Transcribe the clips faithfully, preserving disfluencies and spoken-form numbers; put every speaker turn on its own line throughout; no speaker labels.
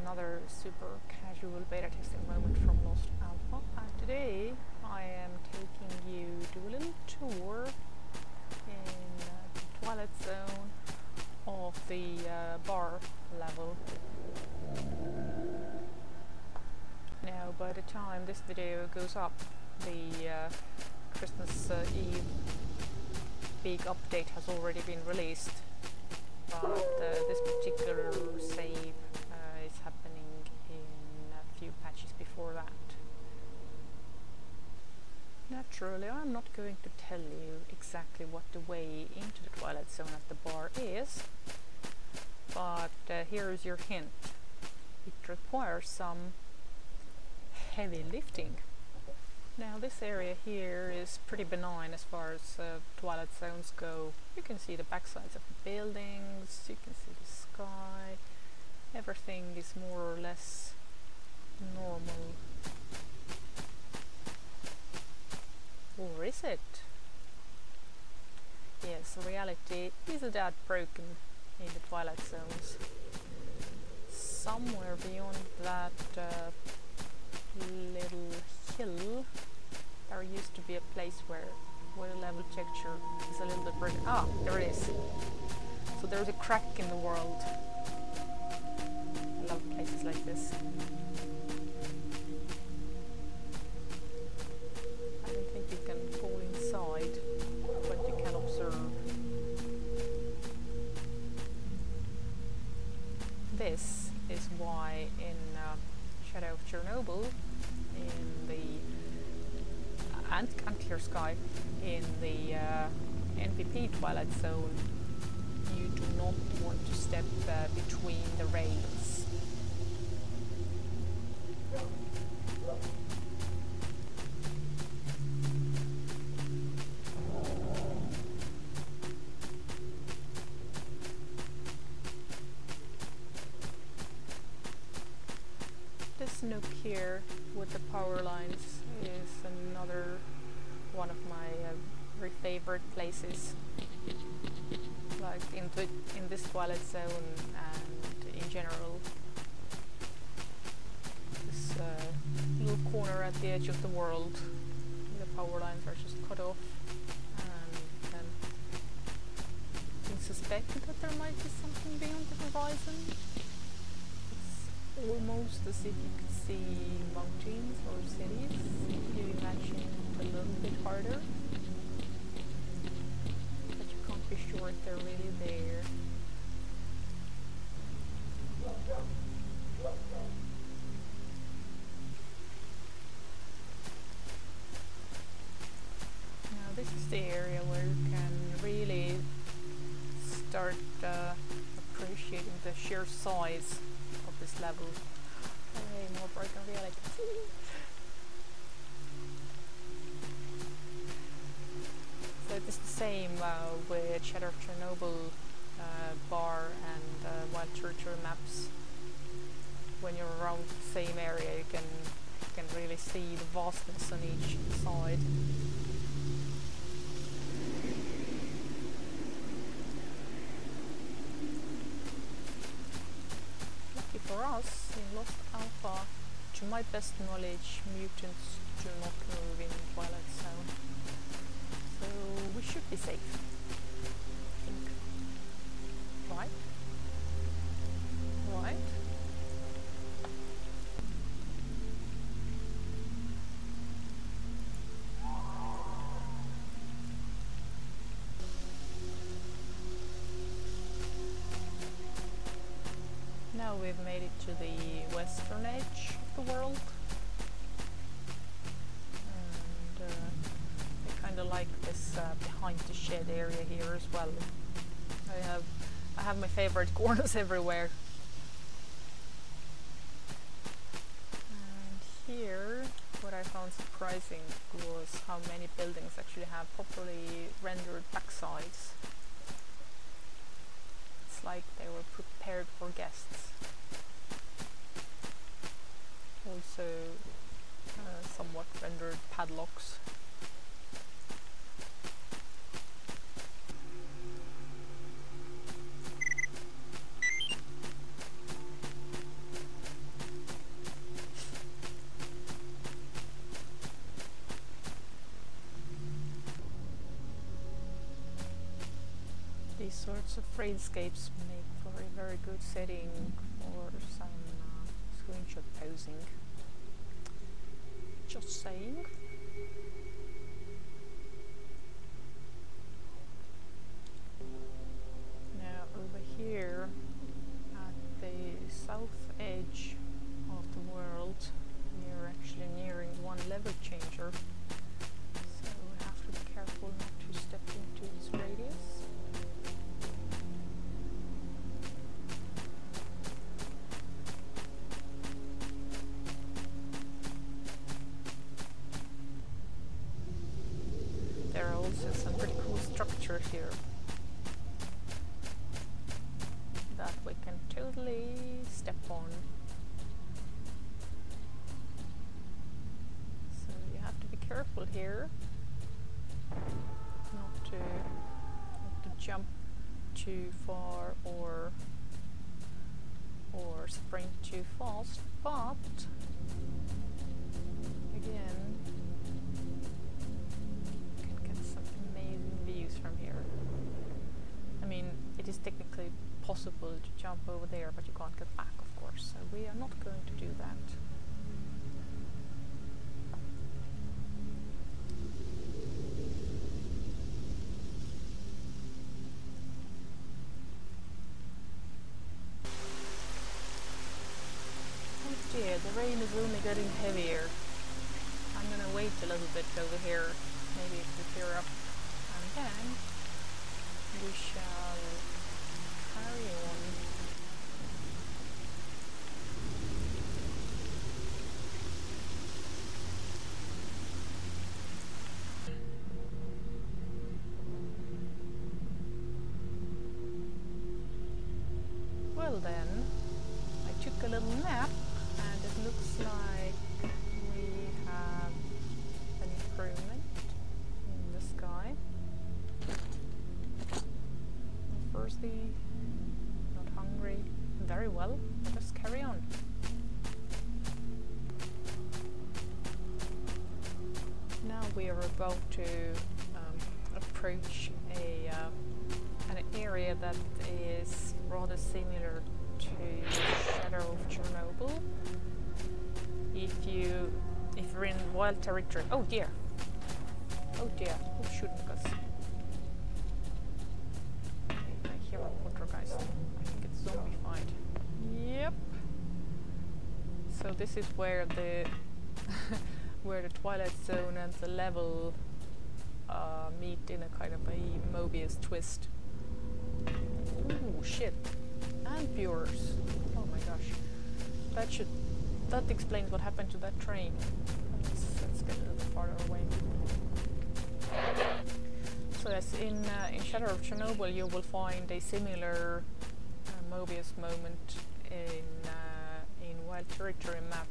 another super casual beta testing moment from Lost Alpha, and today I am taking you to a little tour in uh, the Twilight Zone of the uh, bar level. Now by the time this video goes up, the uh, Christmas uh, Eve big update has already been released, but uh, this particular save uh, is happening in a few patches before that. Naturally, I'm not going to tell you exactly what the way into the Twilight Zone at the bar is, but uh, here is your hint. It requires some heavy lifting. Now this area here is pretty benign as far as uh, Twilight Zones go. You can see the backsides of the buildings, you can see the sky, everything is more or less normal. Or is it? Yes, reality isn't that broken in the Twilight Zones. Somewhere beyond that uh, little hill, there used to be a place where, where the level texture is a little bit broken. Ah, there it is. So there's a crack in the world. I love places like this. I don't think you can fall inside, but you can observe. This is why in uh, Shadow of Chernobyl, in the and, and Clear Sky, in the uh, N P P Twilight Zone, you do not want to step uh, between the rails. This nook here with the power lines is another one of my uh, very favorite places, like in, in this Twilight Zone and in general. This uh, little corner at the edge of the world, the power lines are just cut off, and then it's suspected that there might be something beyond the horizon. Almost as if you could see mountains or cities if you imagine it a little bit harder, but you can't be sure if they're really there. Now this is the area where you can really start uh, appreciating the sheer size of this level. Hey, more broken reality. So it's the same uh, with Shadow of Chernobyl uh, bar and uh, Wild Territory maps. When you're around the same area, you can you can really see the vastness on each side. For us, in Lost Alpha, to my best knowledge, mutants do not move in Twilight Zone. So we should be safe, I think. Right? Right? Now we've made it to the western edge of the world, and uh, I kind of like this uh, behind the shed area here as well. I have I have my favorite corners everywhere. And here, what I found surprising was how many buildings actually have properly rendered backsides. It's like they were prepared for guests. Also uh, somewhat rendered padlocks. These sorts of railscapes make for a very good setting for some uh, screenshot posing. Just saying. Now over here at the south edge of the world, we're actually nearing one level changer, so we have to be careful not to step into its radius. There are also some pretty cool structures here that we can totally step on. So you have to be careful here not to, not to jump too far or or sprint too fast, but again, you can get some amazing views from here. I mean, it is technically possible to jump over there, but you can't get back, of course, so we are not going to do that. Oh dear, the rain is only getting heavier. I'm gonna wait a little bit over here, maybe it will clear up, and then we shall carry on. Well then, I took a little nap and it looks like we have an improvement in the sky. Thirsty, not hungry, very well, let us carry on. Now we are about to um, approach a uh, an area that is rather similar to Shadow of Chernobyl. If you if you're in wild territory, oh dear, oh dear, who's shooting us? I hear a poltergeist. I think it's zombified. Yep. So this is where the where the Twilight Zone and the level uh, meet in a kind of a Mobius twist. Ooh, shit. And viewers. Oh my gosh. That should... That explains what happened to that train. Let's, let's get a little farther away. So yes, in, uh, in Shadow of Chernobyl you will find a similar uh, Mobius moment in, uh, in Wild Territory map,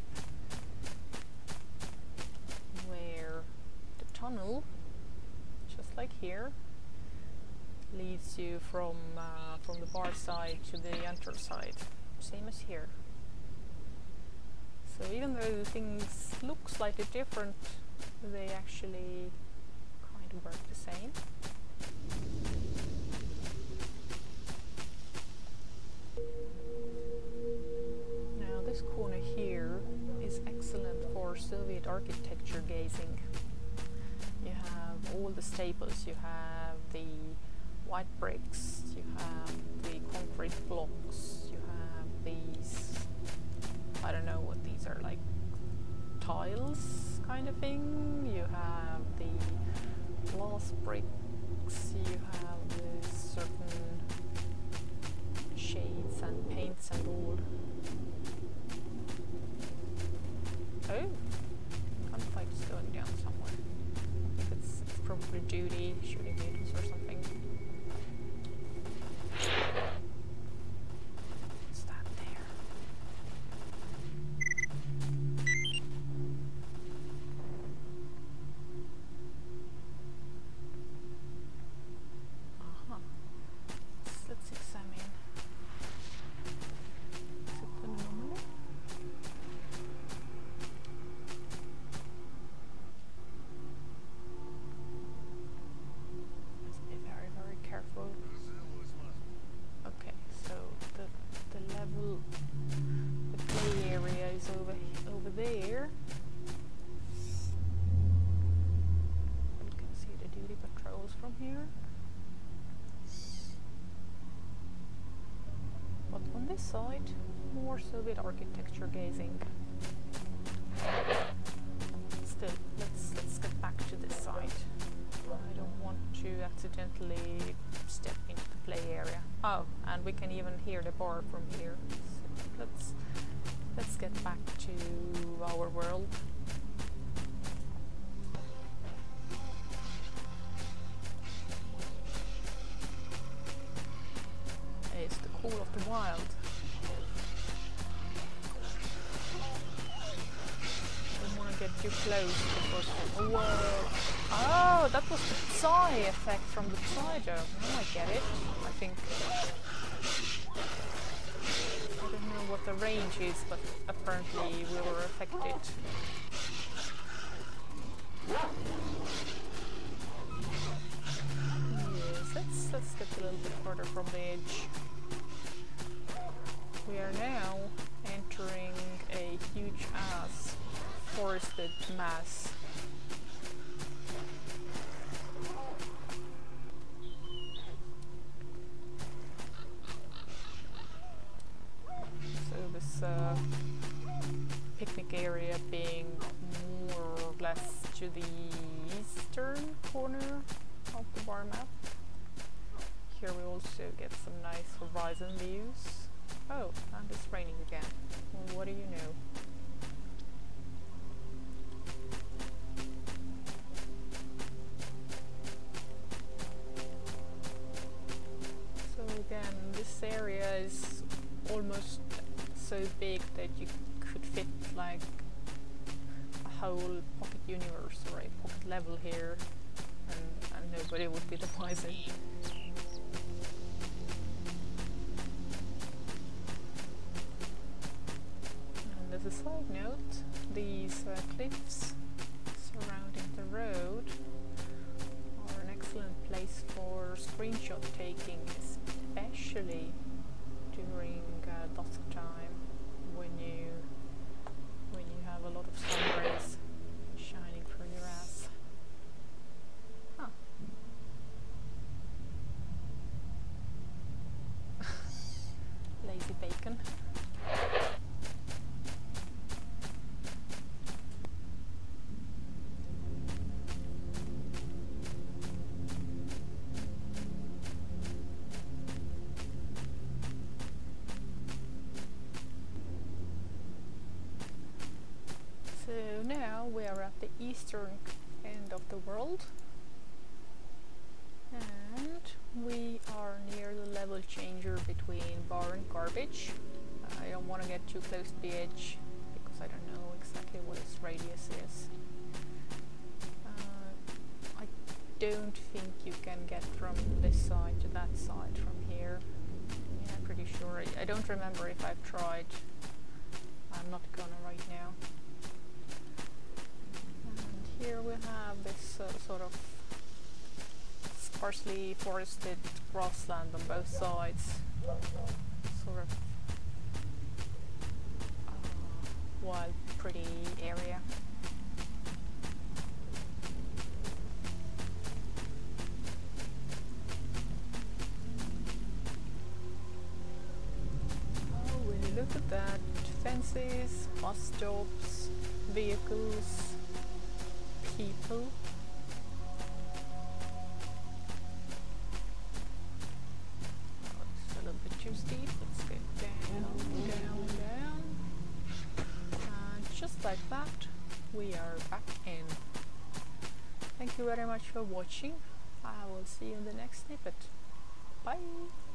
where the tunnel, just like here, leads you from uh, from the bar side to the enter side, same as here. So even though things look slightly different, they actually kind of work the same. Now this corner here is excellent for Soviet architecture gazing. You have all the staples, you have the white bricks, you have the concrete blocks, you have these, I don't know what these are, like tiles kind of thing, you have the glass bricks, you have the certain shades and paints and all. Oh, gunfight is going down somewhere. I think it's, it's probably Judy shooting mutants or something. What's that there? side. More Soviet architecture gazing. Still, let's let's get back to this side. I don't want to accidentally step into the play area. Oh, and we can even hear the bar from here. So let's let's get back to our world. It's the call of the wild. Don't want to get too close because whoa! Oh, that was the Psy effect from the Psydome. Now I get it. I think I don't know what the range is, but apparently we were affected. Yes, let's let's get a little bit further from the edge. We are now entering a huge ass forested mass. So this uh, picnic area being more or less to the eastern corner of the bar map. Here we also get some nice horizon views. Oh, and it's raining again. Well, what do you know? So again, this area is almost so big that you could fit like a whole pocket universe or a pocket level here, and, and nobody would be the wiser. As a side note, these uh, cliffs surrounding the road are an excellent place for screenshot taking, especially during uh, dusk time when you when you have a lot of sun rays shining through your ass. Huh. Lazy bacon. So now we are at the eastern end of the world, and we are near the level changer between bar and garbage. I don't want to get too close to the edge because I don't know exactly what its radius is. Uh, I don't think you can get from this side to that side from here. Yeah, I'm pretty sure. I, I don't remember if I've tried. I'm not gonna right now. Here we have this uh, sort of sparsely forested grassland on both sides, sort of uh, wild, pretty area. Oh, when you look at that, fences, bus stops, vehicles, people. Oh, it's a little bit too steep. Let's get down, down, down. And just like that, we are back in. Thank you very much for watching. I will see you in the next snippet. Bye!